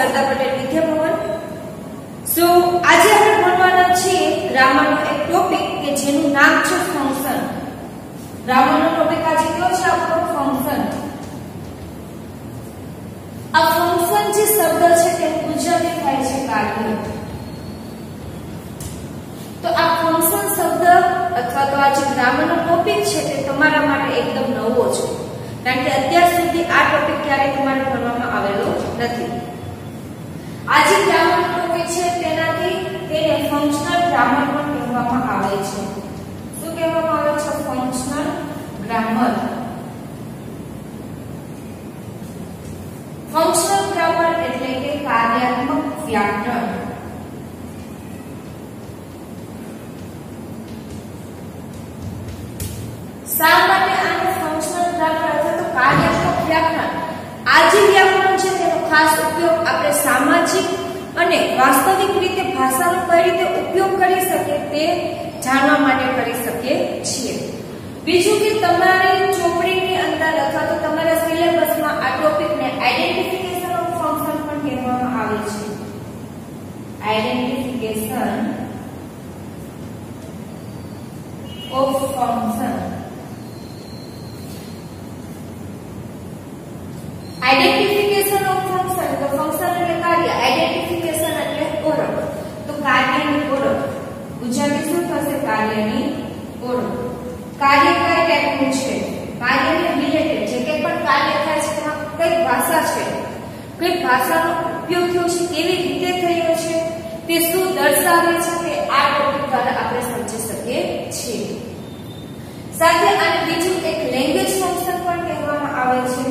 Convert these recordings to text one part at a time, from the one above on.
સરદાર પટેલ વિદ્યાભવન. સો આજે આપણે ભણવાના છીએ ગ્રામરનો એક ટોપિક કે જેનું નામ છે ફંક્શન. ગ્રામરનો ટોપિક આજે કયો છે આપણો? ફંક્શન. આ ફંક્શન જે શબ્દ છે તે ગુજરાતી થાય છે કાર્ય. તો આ ફંક્શન શબ્દ અથવા તો આ જે ગ્રામરનો ટોપિક છે તે તમારા માટે એકદમ નવો છે, કારણ કે અત્યાર સુધી આ ટોપિક ક્યારેય તમારે ભણવામાં આવેલો નથી. આ જે ગ્રામરનો ટોપિક છે તેનાથી તેને ફંક્શનલ ગ્રામર પણ કહેવામાં આવે છે. શું કહેવામાં આવે છે? Functional grammar. ફંક્શનલ ગ્રામર એટલે કે કાર્યાત્મક વ્યાકરણ. શા માટે આને ફંક્શનલ ગ્રામર અથવા તો કાર્યાત્મક વ્યાકરણ? આ જે વ્યાકરણ છે તેનો ખાસ ઉપયોગ આપણે સામાજિક અને વાસ્તવિક રીતે ભાષાનો કઈ રીતે ઉપયોગ કરી શકે તે જાણવા માટે કરી શકીએ છીએ. બીજું કે તમારી ચોપડીની અંદર અથવા તો તમારા સિલેબસમાં આ ટોપિકને આઇડેન્ટિફિકેશન ઓફ ફંક્શન પણ કહેવામાં આવે છે. Identification of function. Identification of function તો ફંક્શન એટલે કાર્ય, આઇડેન્ટિફિકેશન એટલે ઓળખ. તો કાર્યની ઓળખ ગુજરાતી શું થશે? કાર્યની ઓળખ. કાર્ય કઈ ટાઈપનું છે? કાર્યને રિલેટેડ જે કંઈ પણ કાર્ય થાય છે તેમાં કઈ ભાષા છે, કઈ ભાષાનો ઉપયોગ થયો છે, કેવી રીતે થયો છે, તે શું દર્શાવે છે તે આ ટોપિક દ્વારા આપણે સમજી શકીએ છીએ. સાથે આને બીજું એક લેંગ્વેજ ફંક્શન પણ કહેવામાં આવે છે.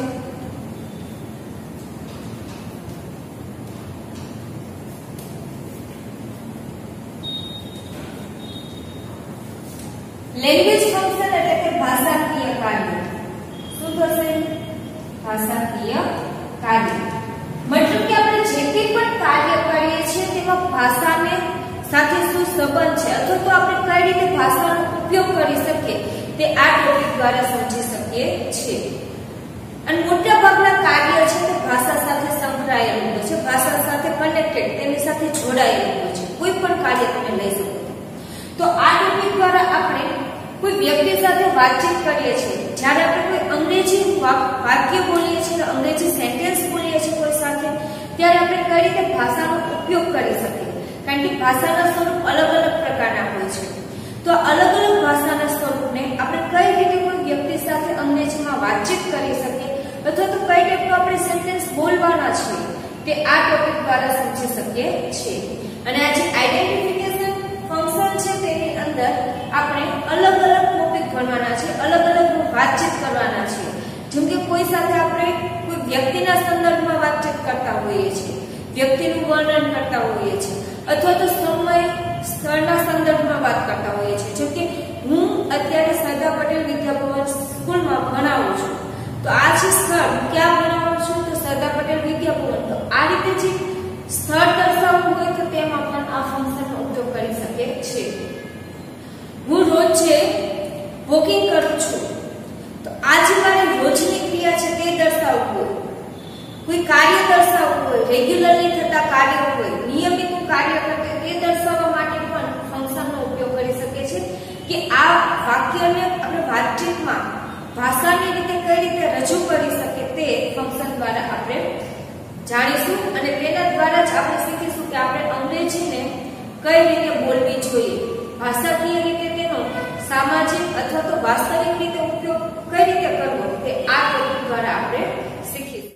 લેંગ્વેજ ફંક્શન એટલે કે ભાષાકીય કાર્ય. શું થશે? ભાષાકીય કાર્ય. મતલબ કે આપણે જે કંઈ પણ કાર્ય કરીએ છીએ તેમાં ભાષાને સાથે શું સંબંધ છે અથવા તો આપણે કઈ રીતે ભાષાનો ઉપયોગ કરી શકીએ તે આ ટોપિક દ્વારા સમજી શકીએ છીએ. અને મોટા ભાગના કાર્ય છે તે ભાષા સાથે સંકળાયેલું હોય છે, ભાષા સાથે કનેક્ટેડ, તેની સાથે જોડાયેલું હોય છે. કોઈ પણ કાર્ય તમે લઈ શકો. તો આ ટોપિક દ્વારા આપણે કોઈ વ્યક્તિ સાથે વાતચીત કરીએ છીએ, જ્યારે આપણે કોઈ અંગ્રેજી વાક્ય બોલીએ છીએ, અંગ્રેજી સેન્ટેન્સ બોલીએ છીએ કોઈ સાથે, ત્યારે આપણે કઈ રીતે ભાષાનો ઉપયોગ કરી શકીએ, કારણ કે ભાષાના સ્વરૂપ અલગ અલગ પ્રકારના હોય છે. તો અલગ અલગ ભાષાના સ્વરૂપને આપણે કઈ રીતે કોઈ વ્યક્તિ સાથે અંગ્રેજીમાં વાતચીત કરી શકીએ અથવા તો કઈ ટાઈપનું આપણે સેન્ટેન્સ બોલવાના છે તે આ ટોપિક દ્વારા સમજી શકીએ છીએ. અને આ જે આઇડેન્ટિફિકેશન ફંક્શન છે તેની અંદર આપણે અલગ અલગ ટોપિક ભણવાના છે, અલગ અલગ વાતચીત કરવાના છે. જેમ કે કોઈ સાથે આપણે કોઈ વ્યક્તિના સંદર્ભમાં વાતચીત કરતા હોઈએ છીએ, વ્યક્તિનું વર્ણન કરતા હોઈએ છીએ અથવા તો સમય સ્થળના સંદર્ભમાં વાત કરતા હોઈએ છીએ. જેમ કે હું અત્યારે સરદાર પટેલ વિદ્યાભવન સ્કૂલમાં ભણાવું છું, તો આ છે સ્થળ. ક્યાં ભણાવું છું? તો સરદાર પટેલ વિદ્યાભવન. તો આ રીતે જે સ્થળ દર્શાવવું હોય તો તેમાં પણ આ ફંક્શનનો ઉપયોગ કરી શકે છે. હું રોજે વોકિંગ કરું છું, તો આ જે મારી રોજની ક્રિયા છે તે દર્શાવવું હોય, કોઈ કાર્ય દર્શાવવું હોય, રેગ્યુલરલી થતા કાર્ય હોય, નિયમિત કાર્ય કરતે તે દર્શાવવા માટે પણ ફંક્શનનો ઉપયોગ કરી શકે છે. કે આ વાક્યને આપણે વાતચીતમાં ભાષાની રીતે કઈ રીતે રજૂ કરી શકે તે ફંક્શન દ્વારા આપણે જાણીશું. અને તેના દ્વારા જ આપણે શીખીશું કે આપણે અંગ્રેજીને કઈ રીતે બોલવી જોઈએ, ભાષાકીય રીતે તેનો સામાજિક અથવા તો વાસ્તવિક રીતે ઉપયોગ કઈ રીતે કરવો તે આ ટોપિક દ્વારા આપણે શીખીશું.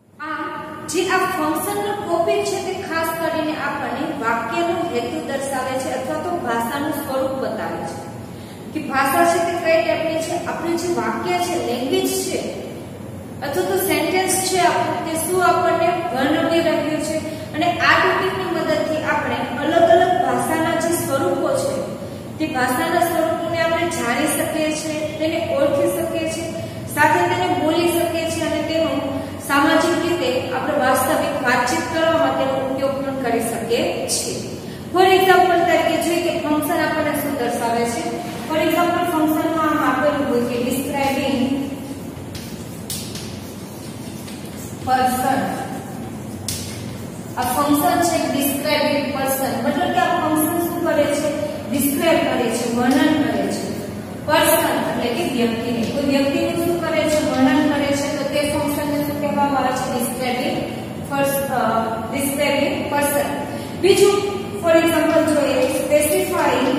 આ ફંક્શનનો ટોપિક છે તે ખાસ કરીને આપણને વાક્યનો હેતુ દર્શાવે છે અથવા તો ભાષાનું સ્વરૂપ બતાવે છે કે ભાષા છે તે કઈ ટાઈપની છે, આપણું જે વાક્ય છે, લેંગ્વેજ છે અથવા તો સેન્ટેન્સ છે આપણું તે શું આપણને વર્ણવી રહ્યું છે. અને આ ટોપિકની મદદથી આપણે અલગ અલગ ભાષાના જે સ્વરૂપો છે તે ભાષાના સ્વરૂપોને આપણે જાણી શકીએ છીએ, તેને ઓળખી શકીએ છીએ, સાથે તેને બોલી શકીએ છીએ અને તેનો સામાજિક રીતે આપણે વાસ્તવિક વાતચીત કરવા માટેનો ઉપયોગ પણ કરી શકીએ છીએ. ફોર એક્ઝામ્પલ તરીકે જોઈએ કે ફંક્શન આપણને શું દર્શાવે છે. ફોર એક્ઝામ્પલ ફંક્શનમાં આમ આપેલું હોય કે ડિસ્ક્રાઇબિંગ પર્સન આ ફંક્શન છે ડિસ્ક્રાઇબિંગ પર્સન, મતલબ કે આ ફંક્શન શું કરે છે? ડિસ્ક્રાઇબ કરે છે, વર્ણન કરે છે. પર્સન એટલે કે વ્યક્તિને, કોઈ વ્યક્તિનું શું કરે છે? વર્ણન કરે છે. તો તે ફંક્શનને શું કહેવામાં આવે છે? Describing person. બીજું ફોર એક્ઝામ્પલ જોઈએ, સ્પેસિફાઈંગ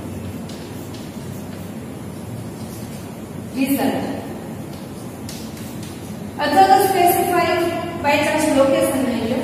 રિઝલ્ટ અથવા તો સ્પેસિફાઈંગ બાય ચાન્સ લોકેશન લઈ લો.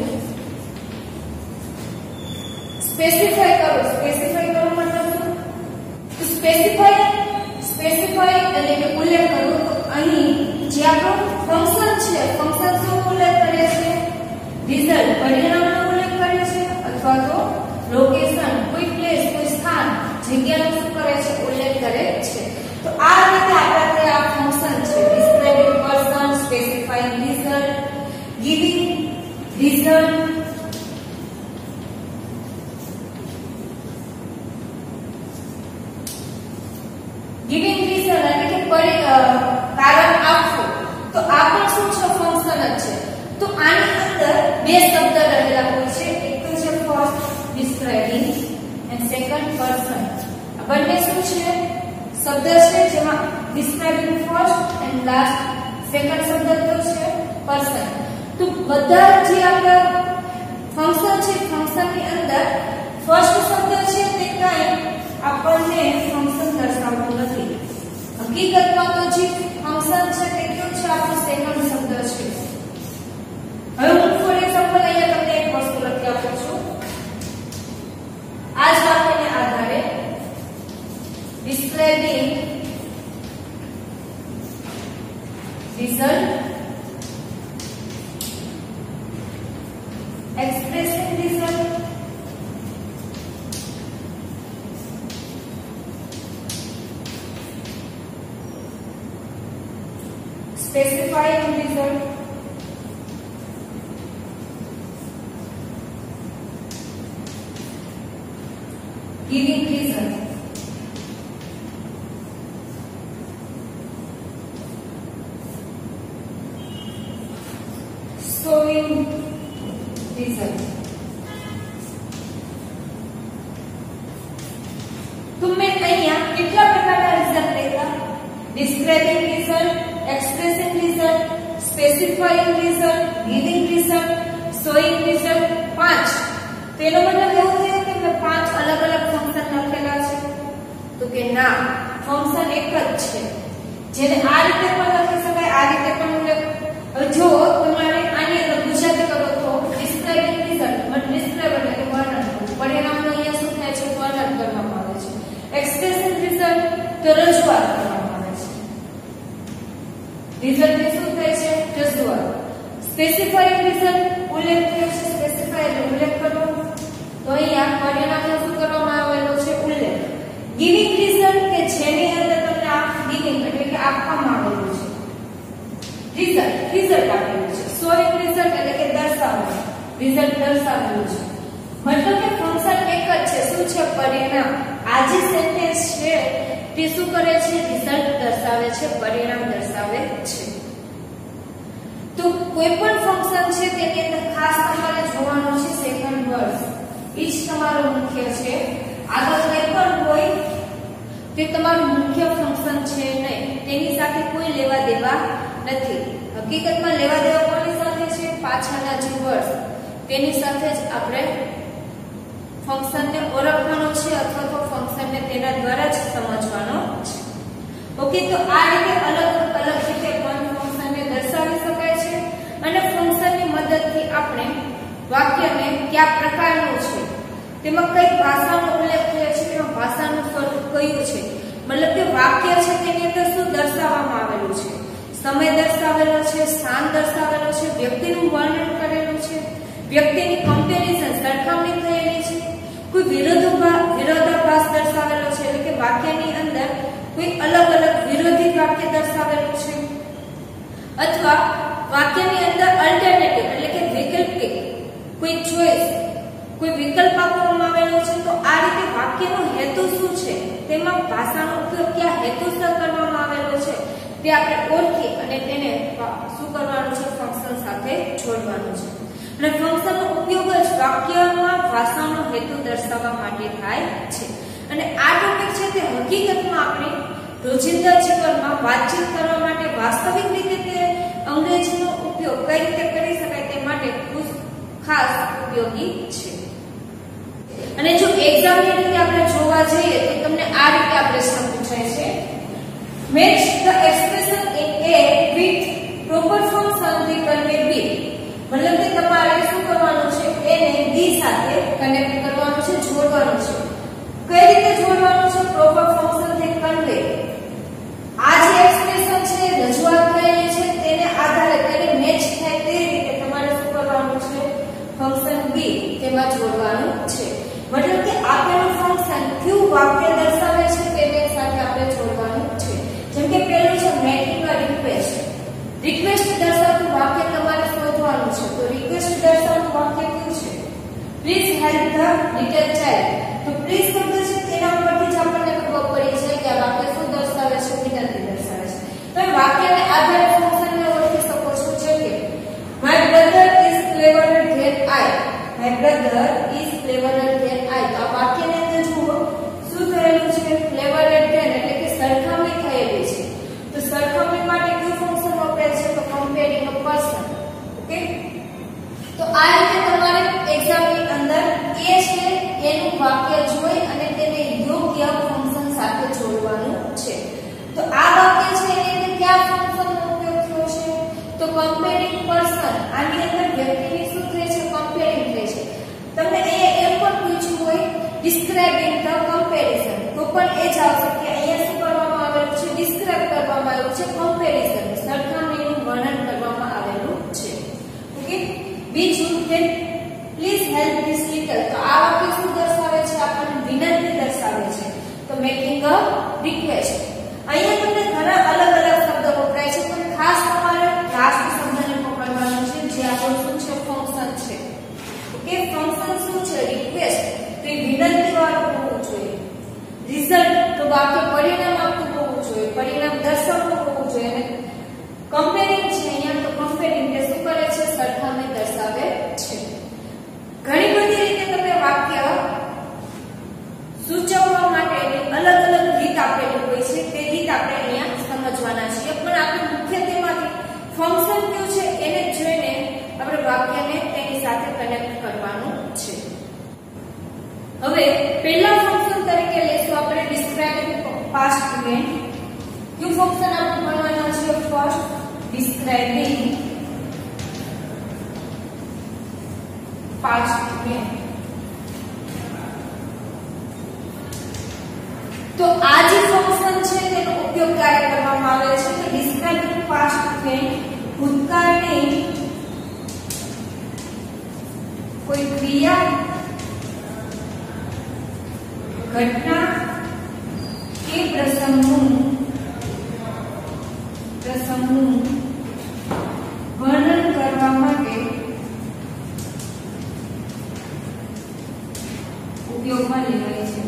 સ્પેસિફાઈ કરો મતલબ શું? તો સ્પેસિફાઈ એટલે કે ઉલ્લેખ કરો. તો અહીં જે આપણું ફંક્શન છે, ફંક્શન શું ઉલ્લેખ કરે છે? રિઝલ્ટ, પરિણામનો ઉલ્લેખ કરે છે, અથવા તો લોકેશન, કોઈ પ્લેસ, કોઈ સ્થાન, જગ્યાનો શું કરે છે? ઉલ્લેખ કરે છે. તો આ રીતે આપણે આ ફંક્શન છે describing person, specifying result, giving result, giving result એટલે કે કારણ આપવું. તો આ પણ શું છે? ફંક્શન જ છે. તો આની અંદર બે શબ્દ રહેલા હોય છે, એક તો છે first describing and second person. આ બંને શું છે? શબ્દ છે જેમાં describing first and last second શબ્દ તો છે પર્સન. તો બધા જે આપણા ફંક્શન છે, ફંક્શનની અંદર ફર્સ્ટ શબ્દ છે તે કાંઈ આપણને ફંક્શન દર્શાવતું નથી. હકીકતમાં તો જે ફંક્શન છે તે કયું છે? આપણો સેકન્ડ શબ્દ છે. હવે હું ફોર એક્ઝામ્પલ અહીંયા તમને એક વસ્તુ લખી આપું છું. આ જ વાક્યને આધારે describing result, expressing result, specifying result, giving result, showing result. तो मैं અહીંયા કેટલા પ્રકારના રિઝલ્ટ લેતા? Describing result, expressing result, specifying result, giving result, showing result, 5. તેનો મતલબ એવું થયો કે મેં 5 અલગ અલગ ફંક્શન લખેલા છે? તો કે ના, ફંક્શન એક જ છે, જેને આ રીતે પણ લખી શકાય, આ રીતે પણ ઉલ્લેખ. હવે જો તમારે આની અંદર ગુજરાતી કરો તો ડિસ્ક્રાઇબિંગ રિઝલ્ટ મતલબ ડિસ્ક્રાઇબ એટલે કે વર્ણન, પરિણામનો અહીંયા શું થાય છે? વર્ણન કરવામાં આવે છે. એક્સપ્રેસિવ રિઝલ્ટ તો રજૂઆત કરવામાં આવે છે. રિઝલ્ટ એ શું થાય છે? રજૂઆત. સ્પેસિફાઈંગ રિઝલ્ટ ઉલ્લેખ થયો છે, સ્પેસિફાઈ એટલે ઉલ્લેખ કરવો. તો અહીંયા પરિણામનો શું કરવામાં આવેલો છે? ઉલ્લેખ. ગિવિંગ રિઝલ્ટ કે જેની અંદર તમને આ ગિવિંગ એટલે કે આપવામાં આવેલું છે રિઝલ્ટ આપેલું છે. શોઈંગ રિઝલ્ટ એટલે કે દર્શાવવું, રિઝલ્ટ દર્શાવેલું છે. મતલબ કે ફંક્શન એક જ છે. શું છે? પરિણામ. આ જે સેન્ટેન્સ છે તે શું કરે છે? રિઝલ્ટ દર્શાવે છે, પરિણામ દર્શાવે છે. તો કોઈ પણ ફંક્શન છે તેની અંદર ખાસ તમારે જોવાનું છે સેકન્ડ વર્ડ. ઈ જ તમારું મુખ્ય છે. આગળ કંઈ પણ હોય તે તમારું મુખ્ય ફંક્શન છે નહીં, તેની સાથે કોઈ લેવા દેવા નથી. હકીકતમાં લેવા દેવા કોની સાથે છે? પાછળના જે વર્ડ તેની સાથે જ આપણે ફંક્શનને ઓળખવાનો છે અથવા તો ફંક્શનને તેના દ્વારા જ સમજવાનો છે. ઓકે, તો આ રીતે અલગ અલગ રીતે પણ ફંક્શનને દર્શાવી શકાય છે. અને ફંક્શનની મદદથી આપણે વાક્યને કયા પ્રકારનું છે, તેમાં કઈ ભાષાનો ઉલ્લેખ થયો છે, તેમાં ભાષાનું સ્વરૂપ કયું છે, મતલબ કે વાક્ય છે તેની અંદર શું દર્શાવવામાં આવેલું છે? સમય દર્શાવેલો છે, સ્થાન દર્શાવેલો છે, વ્યક્તિનું વર્ણન કરેલું છે, વ્યક્તિની કમ્પેરિઝન સરખામણી થયેલી છે, કોઈ વિરોધાભાસ દર્શાવેલો છે, એટલે કે વાક્યની અંદર કોઈ અલગ અલગ વિરોધી વાક્ય દર્શાવેલું છે, અથવા વાક્યની અંદર અલ્ટરનેટિવ એટલે કે વૈકલ્પિક કોઈ ચોઈસ, કોઈ વિકલ્પ આપવામાં આવેલો છે. તો આ રીતે વાક્યનો હેતુ શું છે, તેમાં ભાષાનો ઉપયોગ કયા હેતુસર કરવામાં આવેલો છે તે આપણે ઓળખી અને તેને શું કરવાનું છે? ફંક્શન સાથે જોડવાનું છે. અને ફંક્શનનો ઉપયોગ જ વાક્યમાં ભાષાનો હેતુ દર્શાવવા માટે થાય છે. અને આ ટોપિક છે તે હકીકતમાં આપણે રોજિંદા જીવનમાં વાતચીત કરવા માટે વાસ્તવિક રીતે તે અંગ્રેજીનો ઉપયોગ કઈ રીતે કરી શકાય તે માટે ખૂબ ખાસ ઉપયોગી છે. અને જો એક્ઝામની રીતે આપણે જોવા જઈએ તો તમને આ રીતે આ પ્રશ્ન પૂછાય છે, match the expression in A with proper form something convey B. મતલબ કે તમારે શું કરવાનું છે, A ને B સાથે કનેક્ટ કરવાનું છે, જોડવાનું છે. કઈ રીતે જોડવાનું છે? પ્રોપર ફંક્શન થી કન્વે. આ જે એક્સપ્રેશન છે રજૂઆત કરેલી છે તેને આધારે તેને મેચ થાય તે રીતે તમારે શું કરવાનું છે, ફંક્શન B તેમાં જોડવાનું છે. મતલબ કે આપેલું ફંક્શન કયું વાક્ય દર્શાવે છે તેની સાથે આપણે જોડવાનું છે. જેમ કે પહેલું છે મેકિંગ અ રિક્વેસ્ટ. રિક્વેસ્ટ દર્શાવતું વાક્ય તમારે શોધવાનું છે. તો રિક્વેસ્ટ દર્શાવતું વાક્ય કયું છે? Please help the little child. તો પ્લીઝ શબ્દ છે તેના પરથી જ આપણને ખબર પડી છે કે આ વાક્ય શું દર્શાવે છે, વિનંતી દર્શાવે છે. તો વાક્યને આધારે ફંક્શનને ઓળખી શકો છો. જેમ કે my brother is cleverer than I. My brother is cleverer than I. તો આ વાક્યની અંદર જુઓ શું થયેલું છે, ક્લેવરર ધેન એટલે કે સરખામણી થયેલી છે. તો સરખામણી માટે કયું ફંક્શન વપરાય છે? તો કમ્પેરિંગ અ પર્સન. ઓકે, તો આ રીતે તમારે એક્ઝામની અંદર એ છે એનું વાક્ય જોઈ અને તેને યોગ્ય ફંક્શન સાથે જોડવાનું છે. તો આ વાક્ય છે એની અંદર કયા ફંક્શનનો ઉપયોગ થયો છે? તો કમ્પેરિંગ પર્સન. આની અંદર વ્યક્તિની શું થઈ છે, કમ્પેરિંગ થઈ છે. તમને અહીંયા એમ પણ પૂછ્યું હોય ડિસ્ક્રાઇબિંગ ધ કમ્પેરિઝન, તો પણ એ જ આવશે કે અહીંયા શું કરવામાં આવેલું છે, ડિસ્ક્રાઇબ કરવામાં આવેલું છે કમ્પેરિઝન, સરખામણીનું વર્ણન કરવામાં આવેલું છે. ઓકે, બીજું કે પ્લીઝ હેલ્પ ધીસ લિટલ. તો આ વાક્ય શું દર્શાવે છે, આપણને વિનંતી દર્શાવે છે. તો મેકિંગ અ રિક્વેસ્ટ. અહીંયા તમને ઘણા અલગ અલગ શબ્દો વપરાય છે, પણ ખાસ તમારે લાસ્ટ શબ્દને પકડવાનું છે જે આપણું શું છે, ફંક્શન છે. ઓકે, ફંક્શન શું છે, રિક્વેસ્ટ. તો એ વિનંતી વાળું હોવું જોઈએ. રિઝલ્ટ તો વાક્ય પરિણામ આપતું હોવું જોઈએ, પરિણામ દર્શાવતું હોવું જોઈએ. અને કમ્પેરિંગ છે અહીંયા, તો કમ્પેરિંગ તે શું કરે છે, સરખામણી દર્શાવે છે. ઘણી બધી રીતે તમે વાક્ય સૂચવવા માટેની અલગ અલગ રીત આપેલી હોય છે. તે રીત આપણે અહીંયા સમજવાના છીએ, પણ આપણે મુખ્ય તેમાંથી ફંક્શન કયું છે એને જોઈને આપણે વાક્યને તેની સાથે કનેક્ટ કરવાનું છે. હવે પહેલા ફંક્શન તરીકે લેશું આપણે ડિસ્ક્રાઇબિંગ પાસ્ટ ઇવેન્ટ. કયું ફંક્શન આપણે ભણવાના છે? First describing past event. તો આ જે ફંક્શન છે તેનો ઉપયોગ ક્યારે કરવામાં આવે છે? તો ડિસ્ક્રાઇબિંગ પાસ્ટ ઇવેન્ટ ભૂતકાળની કોઈ ક્રિયા, ઘટના કે પ્રસંગનું વર્ણન કરવા માટે ઉપયોગમાં લેવાય છે.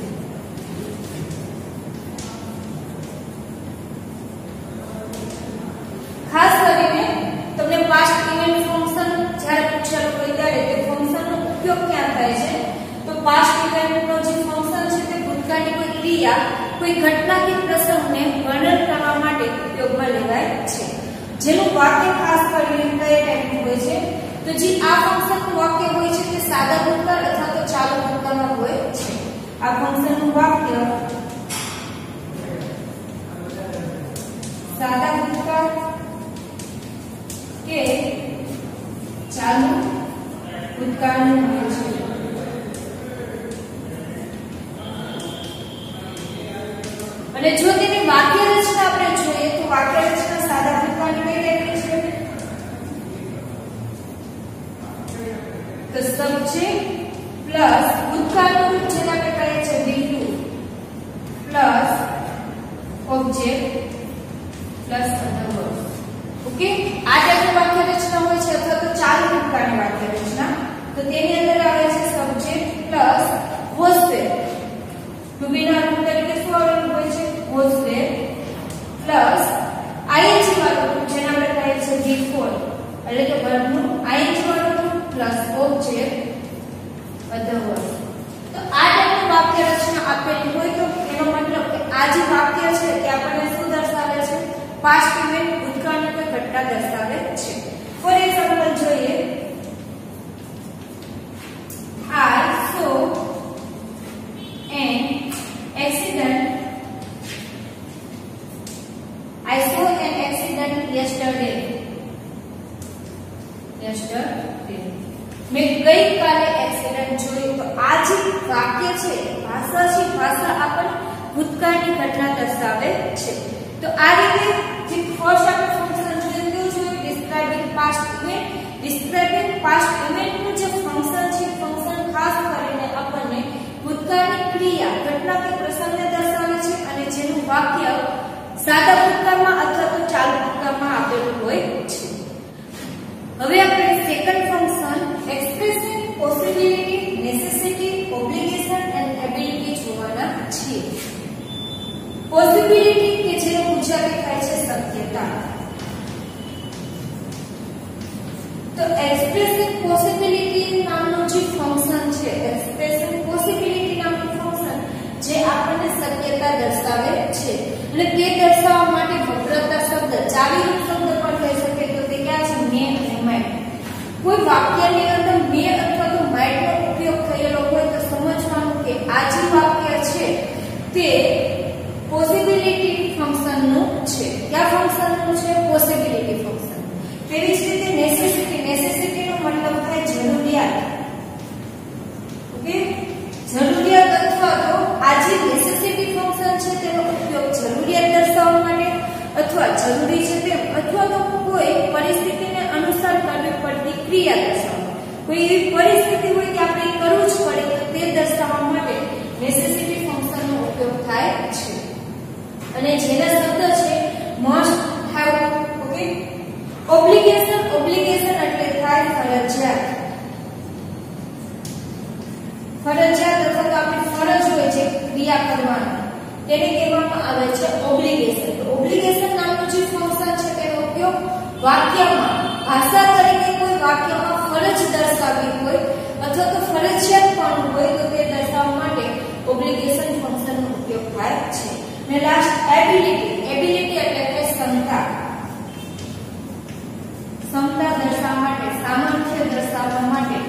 ખાસ કરીને તમને પાસ્ટ ઇવેન્ટ ફંક્શન જ્યારે પૂછેલું હોય ત્યારે તે ફંક્શનનો ઉપયોગ ક્યાં થાય છે? તો પાસ્ટ ઇવેન્ટનો જે ફંક્શન છે તે ભૂતકાળની કોઈ ક્રિયા, કોઈ ઘટના કે પ્રસંગને વર્ણન કરવા માટે ઉપયોગમાં લેવાય છે. જેનું વાક્ય ખાસ કરીને કઈ ટાઈપનું હોય છે? તો જે આ ફંક્શનનું વાક્ય હોય છે તે સાદા ભૂતકાળ અથવા તો ચાલુ ભૂતકાળમાં હોય છે. આ ફંક્શનનું વાક્ય સાદા ભૂતકાળ કે ચાલુ ભૂતકાળનું હોય છે. અને જો તેની વાક્ય રચના આપણે જોઈએ તો વાક્ય રચના સાદા ભૂતકાળની કઈ રહેલી છે? તો સબ્જેક્ટ પ્લસ ભૂતકાળનું રૂપ જેને આપણે કહીએ છીએ V2 plus object plus other verb. Okay, આ ટાઈપની વાક્ય રચના હોય છે અથવા તો ચાલુ ભૂતકાળની વાક્ય રચના. તો તેની અંદર આવે છે subject plus was there. To be ના રૂપ તરીકે શું આવેલું હોય છે? વોઝ ધેર પ્લસ આઈએનજી વાળું રૂપ જેને આપણે કહીએ છીએ V4 એટલે કે વર્બનું આઈએનજી વાળું રૂપ પ્લસ ઓબ્જેક્ટ અધવર્ષ. તો આ ટાઈપનું વાક્ય રચના આપેલી હોય તો એનો મતલબ કે આ જે વાક્ય છે તે આપણને શું દર્શાવે છે? પાસ્ટ ઇવેન્ટ, ભૂતકાળની કોઈ ઘટના દર્શાવે છે. ફોર એક્ઝામ્પલ જોઈએ, I saw an accident yesterday. મેં ગઈકાલે એક્સિડન્ટ જોયું. તો આ જે વાક્ય છે ભાષા છે, ભાષા આપણને ભૂતકાળની ઘટના દર્શાવે છે. તો આ રીતે જે ફર્સ્ટ આપણે ફંક્શન જોયું છે describing past event. Describing past event નું જે ફંક્શન છે, ફંક્શન ખાસ કરીને આપણને ભૂતકાળની ક્રિયા, ઘટના કે પ્રસંગને દર્શાવે છે અને જેનું વાક્ય સાદા ભૂતકાળમાં અથવા તો ચાલુ ભૂતકાળમાં આપેલું હોય છે. હવે આપણે second function expressing possibility, necessity, obligation and ability જોવાના છીએ. પોસિબિલિટી કે જેનો ગુજરાતી થાય છે શક્યતા. તો એક્સપ્રેસિંગ પોસિબિલિટી નામનું જે ફંક્શન છે, એક્સપ્રેસિંગ પોસિબિલિટી નામનું ફંક્શન જે આપણને શક્યતા દર્શાવે છે અને તે દર્શાવવા માટે વપરાતા શબ્દ ચાવીરૂપ શબ્દ પણ કહી શકે. તો તે ક્યાં છે? મે અને માઇટ. કોઈ વાક્યની અંદર મે અથવા તો માઇટ નો ઉપયોગ થયેલો હોય તો સમજવાનું કે આ જે વાક્ય છે તે પોસિબિલિટી ફંક્શનનું છે. કયા ફંક્શનનું છે? Possibility function. તેવી જ રીતે નેસેસિટી. નેસેસિટીનો મતલબ થાય જરૂરિયાત. ઓકે, જરૂરિયાત અથવા તો આ જે નેસેસિટી ફંક્શન છે તેનો ઉપયોગ જરૂરિયાત દર્શાવવા માટે અથવા જરૂરી છે તેમ અથવા તો કોઈ પરિસ્થિતિને અનુસાર કરવી પડતી ક્રિયા દર્શાવવા. કોઈ એવી પરિસ્થિતિ હોય કે આપણે કરવું જ પડે તો તે દર્શાવવા માટે નેસેસિટી ફંક્શનનો ઉપયોગ થાય છે. અને જેના શબ્દ છે must, have. Okay, obligation. Obligation એટલે થાય ફરજિયાત. ફરજિયાત અથવા તો આપણી ફરજ હોય છે ક્રિયા કરવાની, તેને કહેવામાં આવે છે ઓબ્લિગેશન. તો ઓબ્લિગેશન નામનું જે ફંક્શન છે તેનો ઉપયોગ વાક્યમાં, ભાષા તરીકે કોઈ વાક્યમાં ફરજ દર્શાવવી હોય અથવા તો ફરજિયાત પણ હોય તો તે દર્શાવવા માટે ઓબ્લિગેશન ફંક્શનનો ઉપયોગ થાય છે. ને લાસ્ટ એબિલિટી. એબિલિટી એટલે કે ક્ષમતા. ક્ષમતા દર્શાવવા માટે, સામર્થ્ય દર્શાવવા માટે,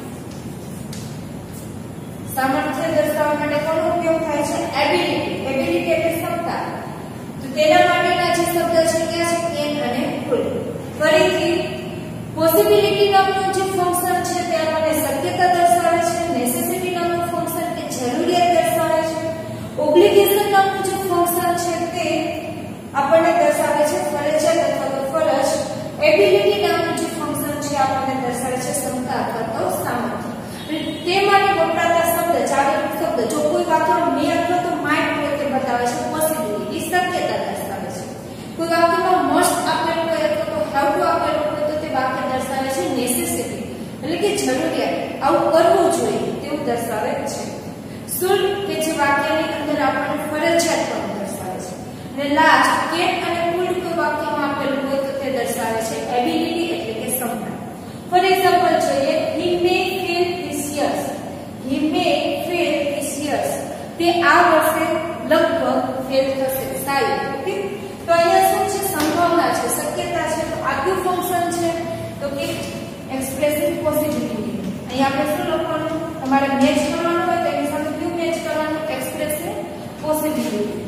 સામર્થ્ય દર્શાવવા માટે કોનો ઉપયોગ થાય છે? એબિલિટી. એબિલિટી એટલે ક્ષમતા. તો તેના માટેના જે શબ્દ છે ક્યાં છે? કેન અને કુલ. ફરીથી પોસિબિલિટી નામનું જે ફંક્શન છે તે આપણને શક્યતા દર્શાવે છે. નેસેસિટી નામનું ફંક્શન તે જરૂરિયાત દર્શાવે છે. ઓબ્લિગેશન નામનું જે ફંક્શન છે તે આપણને દર્શાવે છે ફરજિયાત અથવા તો ફરજ. એબિલિટી નામનું જે ફંક્શન છે આપણને દર્શાવે છે ક્ષમતા અથવા તો સામર્થ્ય. તે માટે વપરાતા શબ્દ, ચાવીરૂપ શબ્દ, જો કોઈ વાક્ય મે અથવા તો માઇટ હોય તે બતાવે છે પોસિબિલિટી, શક્યતા દર્શાવે છે. કોઈ વાક્યમાં મસ્ટ આપેલું હોય અથવા તો હેવ ટુ આપેલું હોય તો તે વાક્ય દર્શાવે છે નેસેસિટી એટલે કે જરૂરિયાત, આવું કરવું જોઈએ તેવું દર્શાવે છે. શુડ કે જે વાક્યની અંદર આપણને ફરજિયાત પણ દર્શાવે છે. અને લાસ્ટ કેન અને કુલ કોઈ વાક્યમાં આપેલું હોય તો તે દર્શાવે છે એબિલિટી એટલે કે ક્ષમતા. ફોર એક્ઝામ્પલ જોઈએ, he may fail this year. He may fail this year. તે આ વર્ષે લગભગ ફેલ થશે, સાહેબ. ઓકે, તો અહીંયા શું છે? સંભાવના છે, શક્યતા છે. તો આ કયું ફંક્શન છે? તો કે એક્સપ્રેસિંગ પોસિબિલિટી. અહીંયા આપણે શું લખવાનું? તમારે મેચ કરવાનું હોય તો એની સાથે કયું મેચ કરવાનું? Expressing possibility.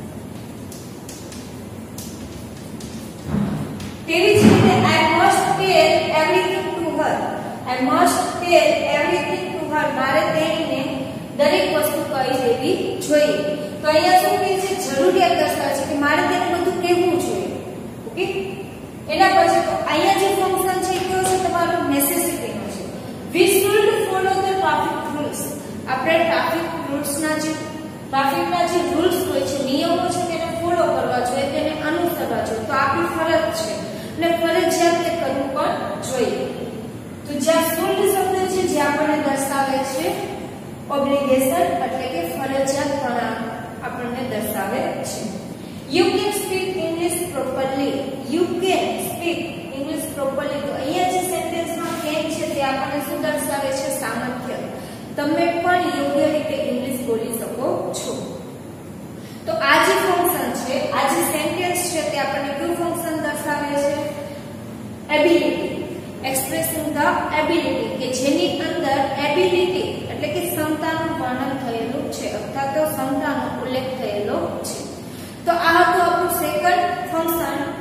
તેવી જ રીતે I must tell everything to her. I must tell everything to her. મારે તેણીને દરેક વસ્તુ કહી દેવી જોઈએ. તો અહીંયા શું કહે છે? જરૂરિયાત દર્શાવે છે કે મારે તેને બધું કહેવું જોઈએ. ઓકે, એના પછી તો અહીંયા જે ફંક્શન છે કયો છે? તમારો નેસેસિટીનો છે. We should follow the traffic rules. આપણે ટ્રાફિકના જે રૂલ્સ હોય છે, નિયમો છે તેને ફોલો કરવા જોઈએ, તેને અનુસરવા જોઈએ. તો આપણી ફરજ છે અને ફરજિયાત તે કરવું પણ જોઈએ. તો જ્યાં શુલ્ડ શબ્દ છે જે આપણને દર્શાવે છે ઓબ્લિગેશન એટલે કે ફરજિયાતપણા આપણને દર્શાવે છે. You can speak English properly. You can speak English properly. તો અહીંયા જે સેન્ટેન્સમાં can છે તે આપણને શું દર્શાવે છે? સામર્થ્ય. તમે એબિલિટી, એક્સપ્રેસિંગ ધ એબિલિટી કે જેની અંદર એબિલિટી એટલે કે ક્ષમતાનું વર્ણન થયેલું છે અથવા તો ક્ષમતાનો ઉલ્લેખ થયેલો છે. તો આ હતું આપણું સેકન્ડ ફંક્શન